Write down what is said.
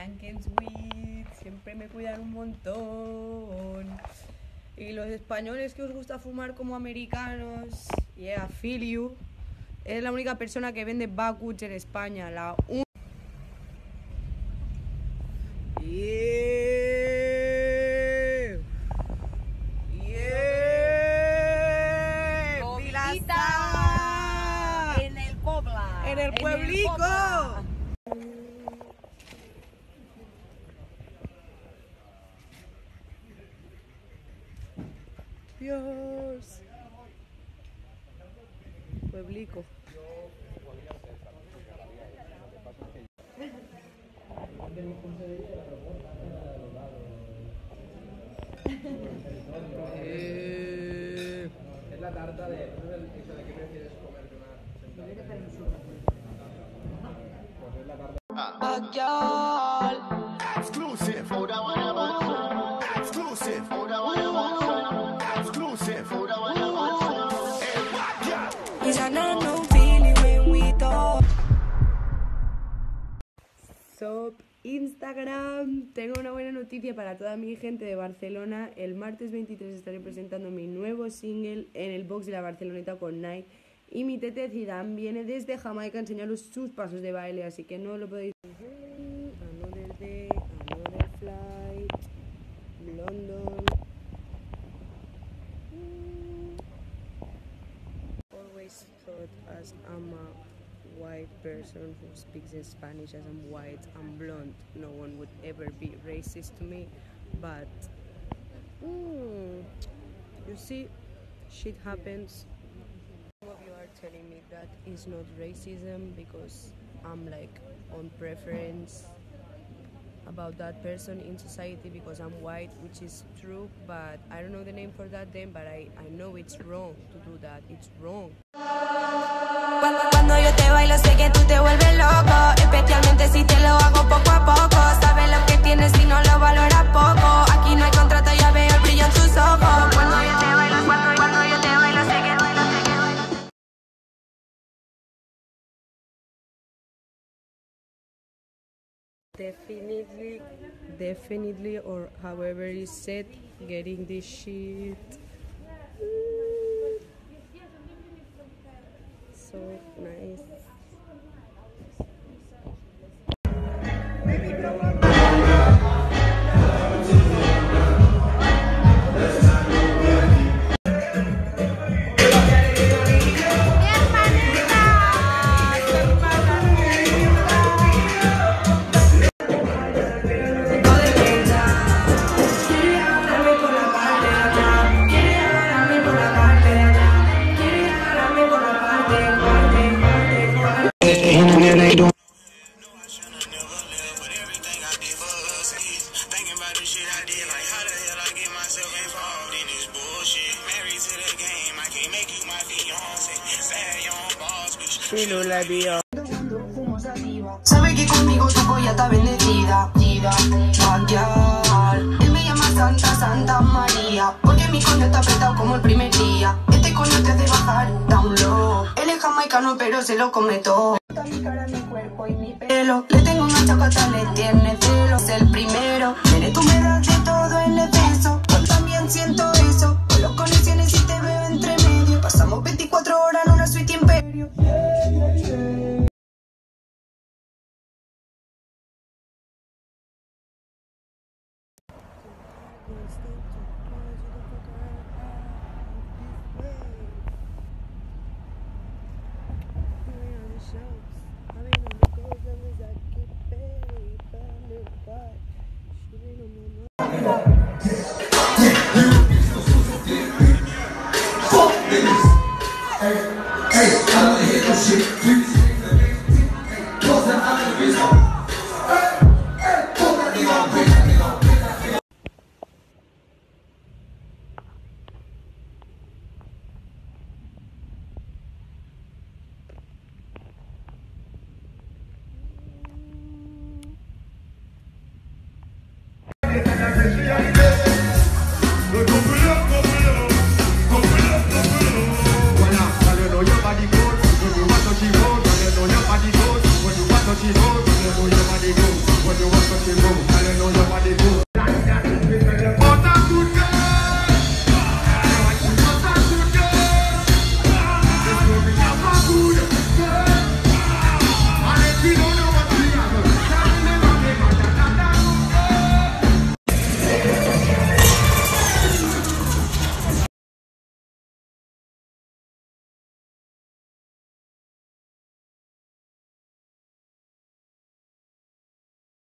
Blank and Sweet, siempre me cuidan un montón. Y los españoles que os gusta fumar como americanos, yeah, feel you. Es la única persona que vende backwoods en España, la En el Pobla. En el pueblico. Dios. Pueblico. Es la tarta de eso de qué prefieres comerte una sentada. Pues es la tarta. Exclusive. Exclusive. Exclusive. Sup, Instagram. Tengo una buena noticia para toda mi gente de Barcelona. El martes 23 estaré presentando mi nuevo single en el box de la Barceloneta con Nike. Y mi tete Zidane viene desde Jamaica a enseñaros sus pasos de baile, así que no lo podéis... Another day, another flight, London. Always thought as I'm a white person who speaks in Spanish, as I'm white, I'm blonde, no one would ever be racist to me, but you see, shit happens. Some of you are telling me that is not racism because I'm like on preference about that person in society because I'm white, which is true, but I don't know the name for that then, but I know it's wrong to do that, it's wrong. Cuando yo te bailo sé que tú te vuelves loco, especialmente si te lo hago poco a poco. Sabes lo que tienes y no lo valoras poco. Aquí no hay contrato, ya veo el brillo en tus ojos. Cuando yo te bailo, cuando yo te bailo sé que Definitely, or however it's said, getting this shit. So nice. sabe que conmigo tu polla está bendecida. Él me llama Santa, Santa María, porque mi coño está apretado como el primer día. Este coño te hace bajar down low. Él es jamaicano pero se lo come todo. Mi cara, mi cuerpo y mi pelo. Le tengo una chacata, le tiene celos. El primero, eres tú me das de todo el beso. Yo también siento eso. Con las conexiones y te veo entre medio. Pasamos 24 horas en una suite imperio. Yeah.